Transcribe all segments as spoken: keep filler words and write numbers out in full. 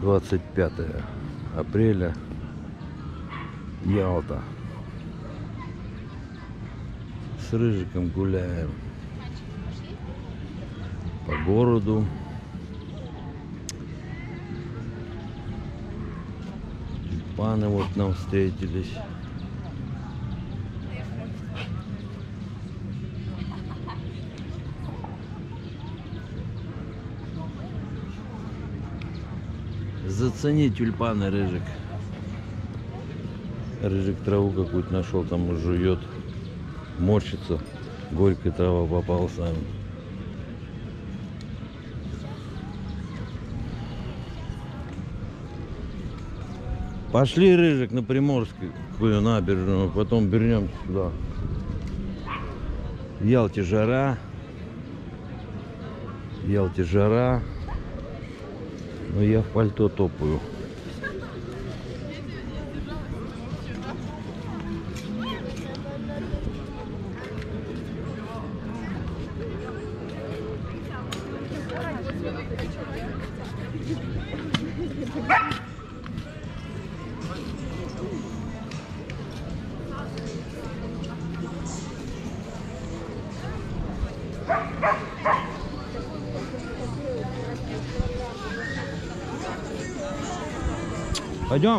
двадцать пятое апреля, Ялта. С Рыжиком гуляем по городу. Паны вот нам встретились. Зацени тюльпаны, Рыжик. Рыжик траву какую-то нашел, там жует, морщится. Горькая трава попала сам. Пошли, Рыжик, на Приморскую набережную, потом вернемся сюда. В Ялте жара. В Ялте жара. Но я в пальто топаю. Пойдем.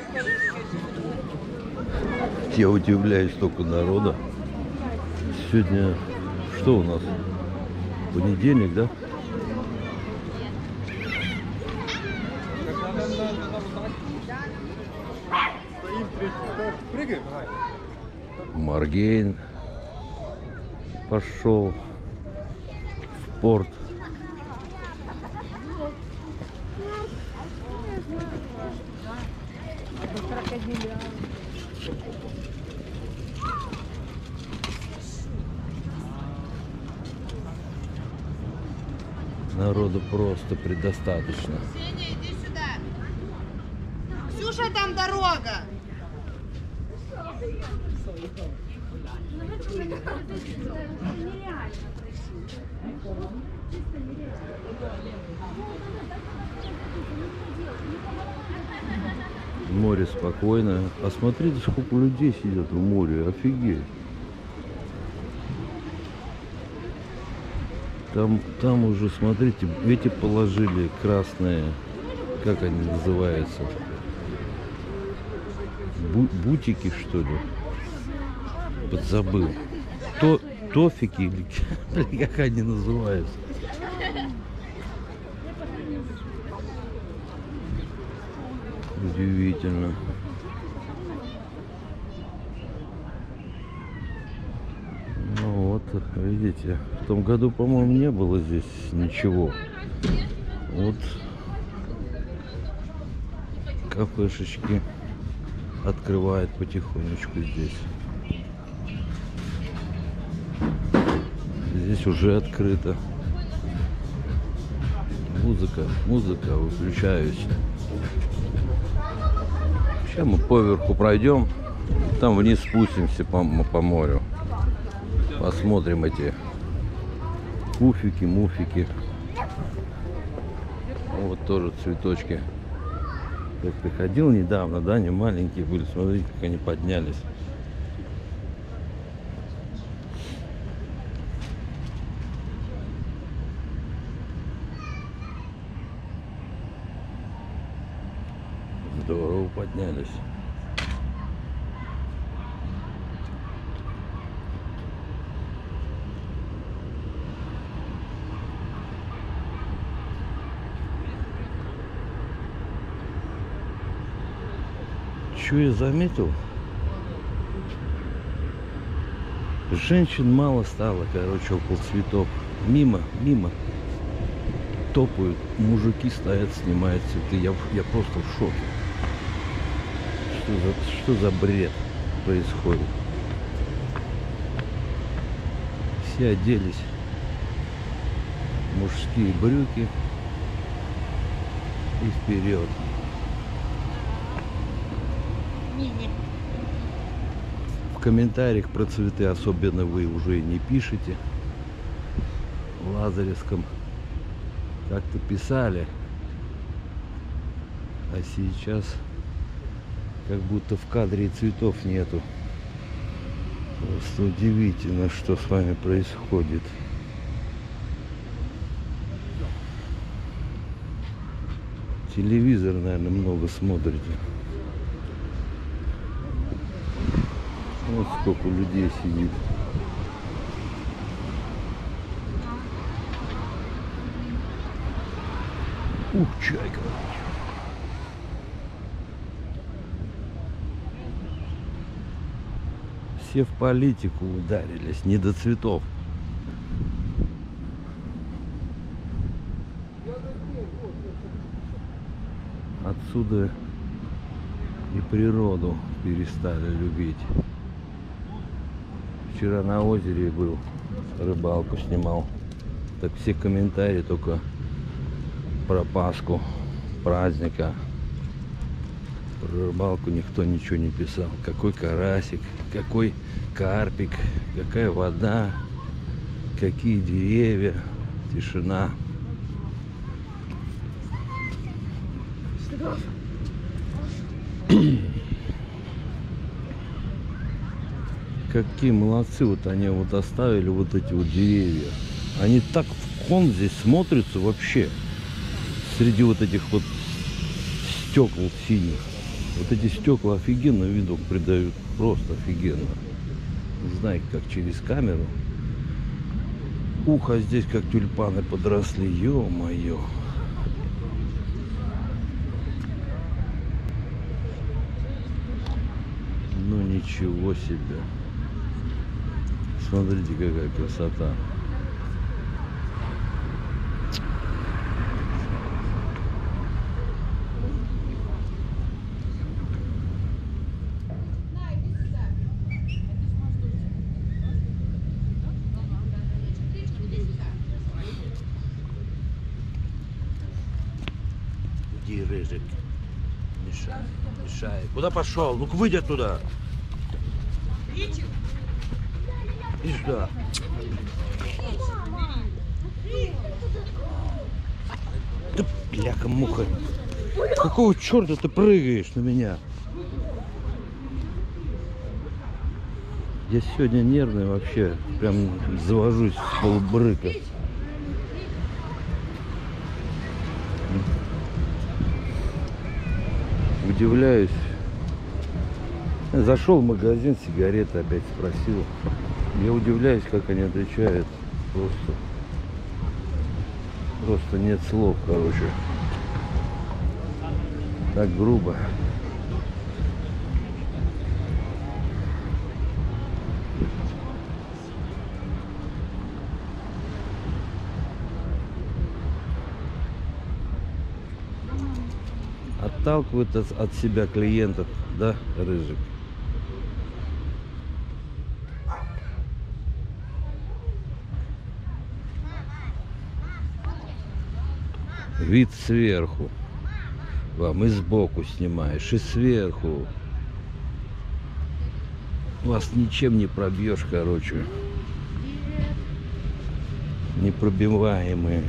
Я удивляюсь, столько народа. Сегодня что у нас? Понедельник, да? Маргейн пошел в порт. Народу просто предостаточно. Ксения, иди сюда. Ксюша, там дорога. Море спокойно. А смотрите, сколько людей сидят в море. Офигеть. Там, там уже, смотрите, эти положили красные, как они называются? Бу бутики, что ли? Подзабыл. То, тофики, или как они называются? Удивительно. Ну вот, видите, в том году, по-моему, не было здесь ничего. Вот кафешечки открывают потихонечку здесь. Здесь уже открыто. Музыка, музыка, выключаюсь. Сейчас мы поверху пройдем, там вниз спустимся по, по морю. Посмотрим эти пуфики, муфики. Вот тоже цветочки. Как приходил недавно, да, они маленькие были. Смотрите, как они поднялись. Здорово поднялись. Что я заметил? Женщин мало стало, короче, около цветов. Мимо, мимо топают, мужики стоят, снимают цветы. Я, я просто в шоке. Что за, что за бред происходит? Все оделись. Мужские брюки. И вперед. В комментариях про цветы особенно вы уже не пишете. В Лазаревском как-то писали. А сейчас как будто в кадре и цветов нету. Просто удивительно, что с вами происходит. Телевизор, наверное, много смотрите. Вот сколько людей сидит. Ух, чайка. Все в политику ударились, не до цветов. Отсюда и природу перестали любить. Вчера на озере был, рыбалку снимал. Так все комментарии только про Пасху, праздника. Про рыбалку никто ничего не писал. Какой карасик, какой карпик, какая вода, какие деревья, тишина. Какие молодцы, вот они вот оставили вот эти вот деревья. Они так в кон здесь смотрятся вообще. Среди вот этих вот стекол синих. Вот эти стекла офигенно видок придают. Просто офигенно. Не знаю, как через камеру. Ух, а здесь как тюльпаны подросли. Ё-моё. Ну ничего себе. Смотрите, какая красота. Иди, Рыжик. Мешай, мешай. Куда пошел? Ну-ка, выйди оттуда. Иди сюда. Да бляха-муха. Какого черта ты прыгаешь на меня? Я сегодня нервный вообще. Прям завожусь с полбрыка. Удивляюсь. Зашел в магазин, сигареты опять спросил. Я удивляюсь, как они отвечают. Просто, просто нет слов, короче. Так грубо. Отталкивают от, от себя клиентов, да, Рыжик? Вид сверху. Вам и сбоку снимаешь, и сверху. Вас ничем не пробьешь, короче. Непробиваемые.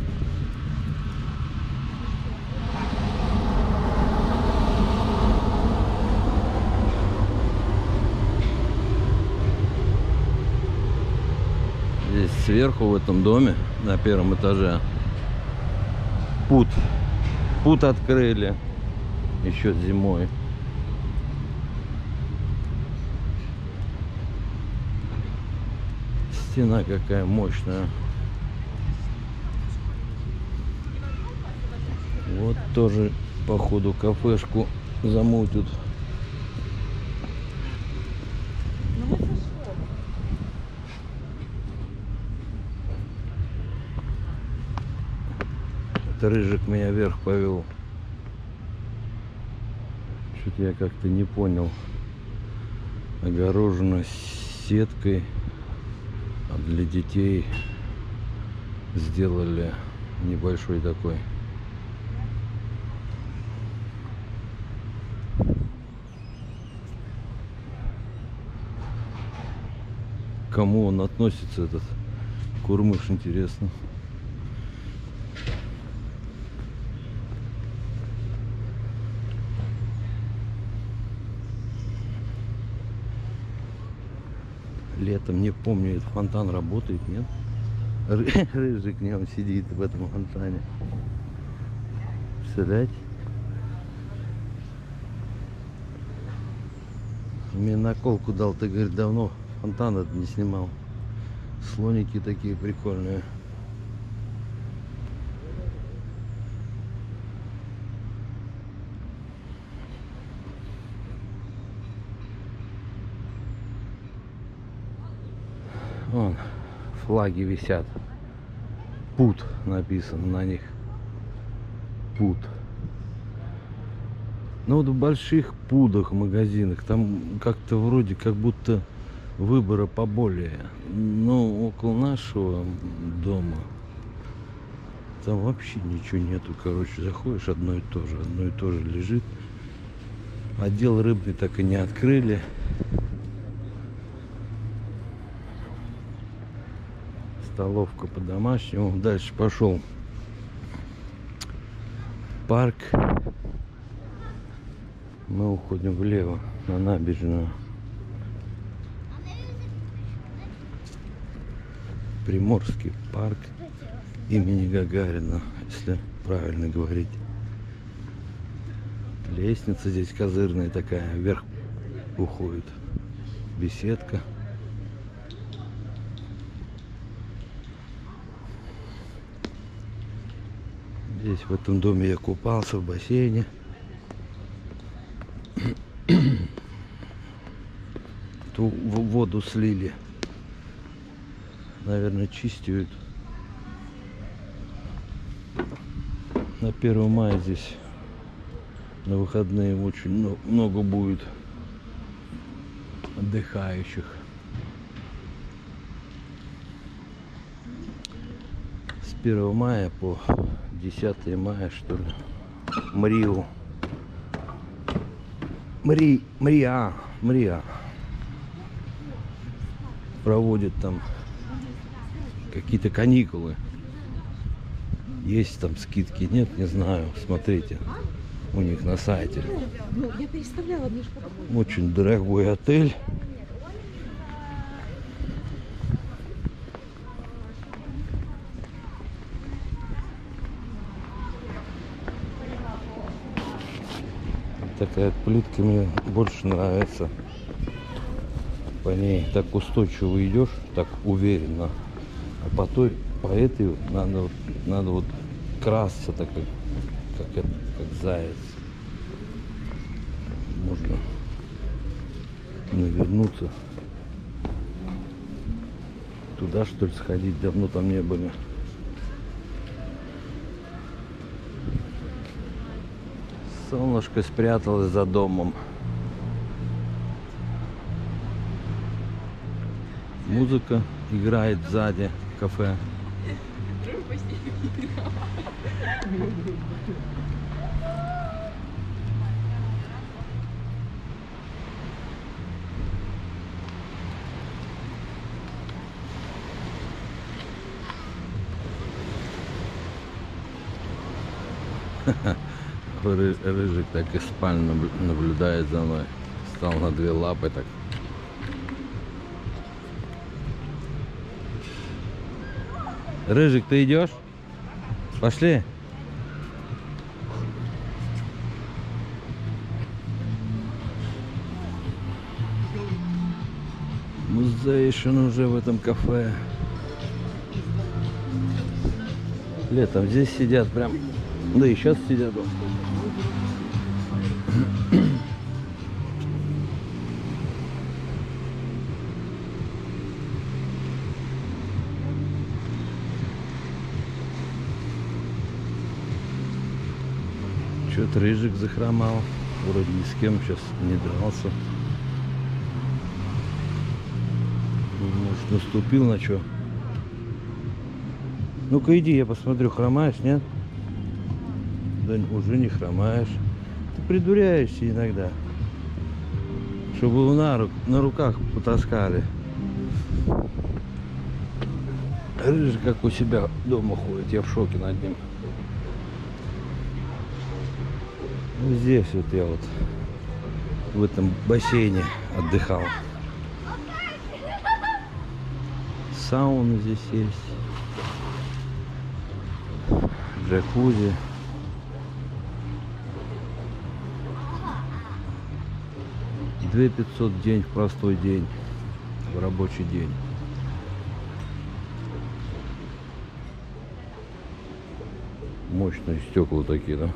Здесь сверху в этом доме на первом этаже путь путь открыли еще зимой. Стена какая мощная. Вот тоже походу кафешку замутят. Рыжик меня вверх повел. Что-то я как-то не понял. Огорожено сеткой, а для детей сделали небольшой такой. К кому он относится, этот Курмыш, интересно. Летом, не помню, этот фонтан работает, нет? Ры- Рыжик в нем сидит в этом фонтане. Представляете? Мне наколку дал, ты, говорит, давно фонтан этот не снимал. Слоники такие прикольные. Вон, флаги висят. Пут написано на них. Пут. Ну вот в больших пудах, магазинах, там как-то вроде как будто выбора поболее. Но около нашего дома там вообще ничего нету. Короче, заходишь, одно и то же, одно и то же лежит. Отдел рыбный так и не открыли. Столовка по-домашнему. Дальше пошел парк. Мы уходим влево на набережную. Приморский парк имени Гагарина, если правильно говорить. Лестница здесь козырная такая, вверх уходит. Беседка. Здесь в этом доме я купался в бассейне. Ту воду слили. Наверное, чистят. На первое мая здесь на выходные очень много будет отдыхающих. С первого мая по десятое мая, что ли, Мриу. Мри, Мриа, Мриа проводит там какие-то каникулы. Есть там скидки, нет, не знаю. Смотрите, у них на сайте. Очень дорогой отель. Такая плитка мне больше нравится. По ней так устойчиво идешь, так уверенно. А по той, по этой надо, надо вот красться так, как, как, это, как заяц. Можно навернуться. Туда, что ли, сходить? Давно там не были. Солнышко спряталось за домом. Музыка играет сзади в кафе. Рыжик так из спальни наблюдает за мной. Встал на две лапы так. Рыжик, ты идешь? Пошли. Музейшн уже в этом кафе. Летом здесь сидят прям. Да и сейчас сидят. Что-то Рыжик захромал. Вроде ни с кем сейчас не дрался. Может, наступил на что? Ну-ка иди, я посмотрю, хромаешь, нет? Да уже не хромаешь. Ты придуряешься иногда. Чтобы его на, рук, на руках потаскали. Рыжик как у себя дома ходит. Я в шоке над ним. Ну, здесь вот я вот в этом бассейне отдыхал. сауна здесь есть. Джакузи. две тысячи пятьсот в день, в простой день, в рабочий день. Мощные стекла такие, да?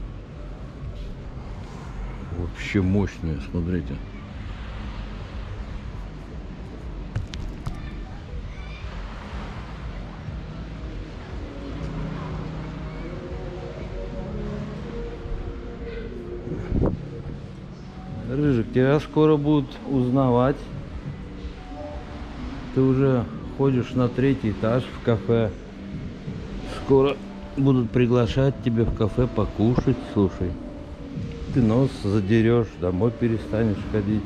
Вообще мощные, смотрите. Рыжик, тебя скоро будут узнавать. Ты уже ходишь на третий этаж в кафе. Скоро будут приглашать тебя в кафе покушать. Слушай, ты нос задерешь, домой перестанешь ходить.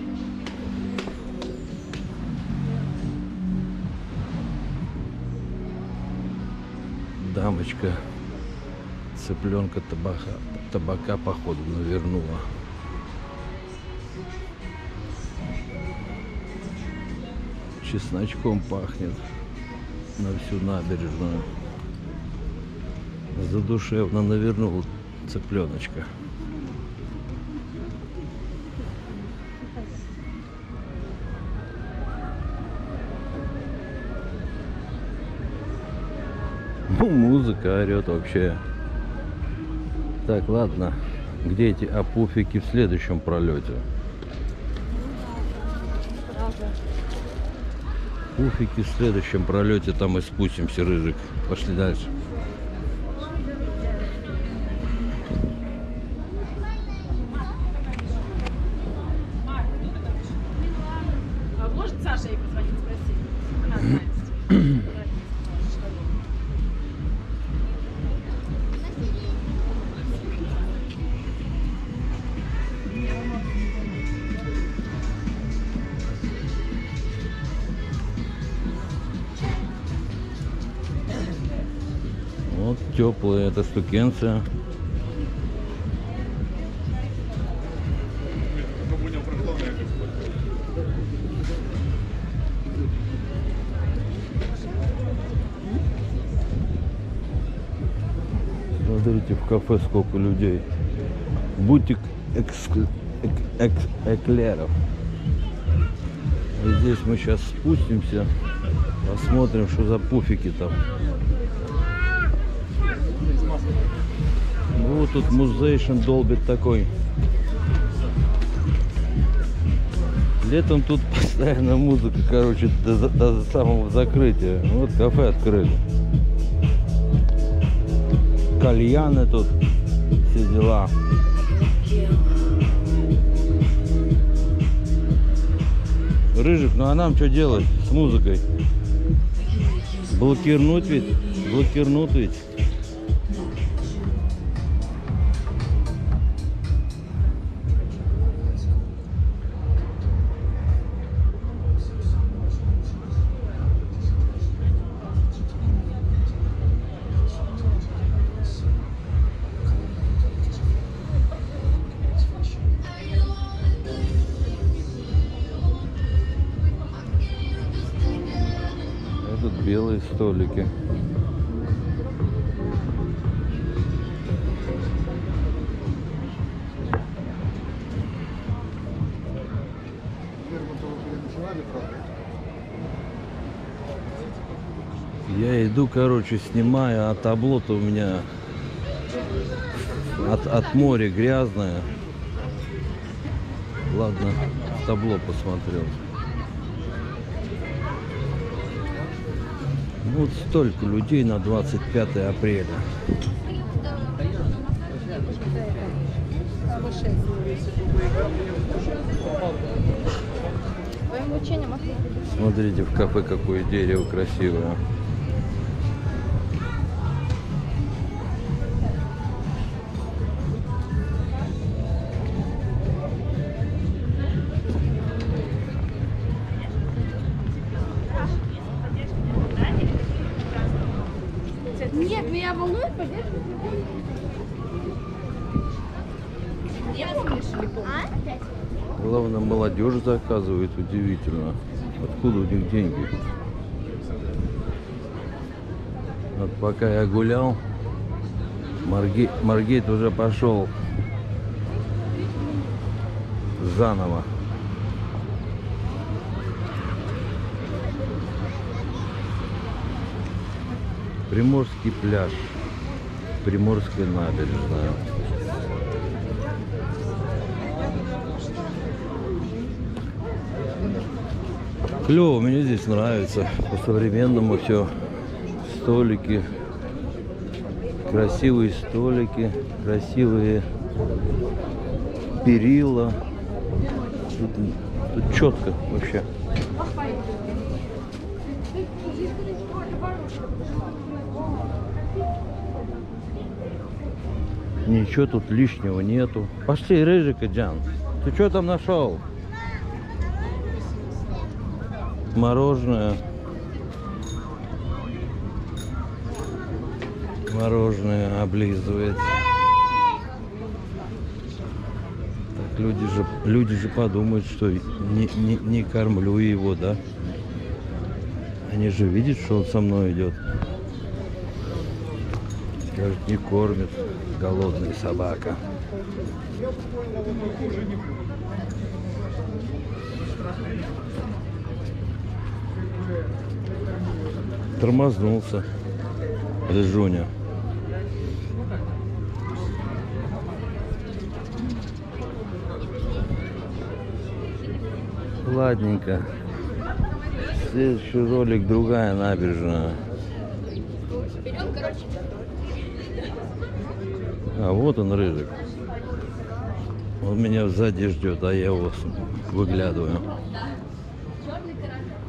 Дамочка цыпленка табака, табака походу навернула. Чесночком пахнет на всю набережную. Задушевно навернул цыпленочка. Ну, музыка орет вообще. Так, ладно. Где эти опуфики в следующем пролете? Пуфики в следующем пролете, там и спустимся, Рыжик. Пошли дальше. Может, Саша ей позвонить, спросить? Она знает. Вот теплая эта штукенция. Смотрите, в кафе сколько людей. Бутик экс, эк, эк, эклеров. И здесь мы сейчас спустимся, посмотрим, что за пуфики там. Вот тут музейшн долбит такой. Летом тут постоянно музыка, короче, до, до самого закрытия. Вот кафе открыли. Кальяны тут, все дела. Рыжик, ну а нам что делать с музыкой? Блокирнуть ведь? Блокирнуть ведь? Тут белые столики. Я иду, короче, снимаю, а табло-то у меня от, от моря грязное. Ладно, табло посмотрел. Вот столько людей на двадцать пятое апреля. Смотрите, в кафе какое дерево красивое. Нет, меня волнует поддержка. Главное, молодежь заказывает, удивительно. Откуда у них деньги? Вот пока я гулял, Марги... Маргит уже пошел заново. Приморский пляж, Приморская набережная. Клево, мне здесь нравится. По-современному все. Столики. Красивые столики. Красивые перила. Тут, тут четко вообще. Ничего тут лишнего нету. Пошли, Рыжик, Джан. Ты что там нашел? Мороженое. Мороженое облизывает. Так люди же, люди же подумают, что не, не, не кормлю его, да? Они же видят, что он со мной идет. Скажут, не кормит. Голодная собака. Тормознулся Рыжуня. Ладненько. Следующий ролик другая набережная. А вот он, Рыжик. Он меня сзади ждет, а я его выглядываю.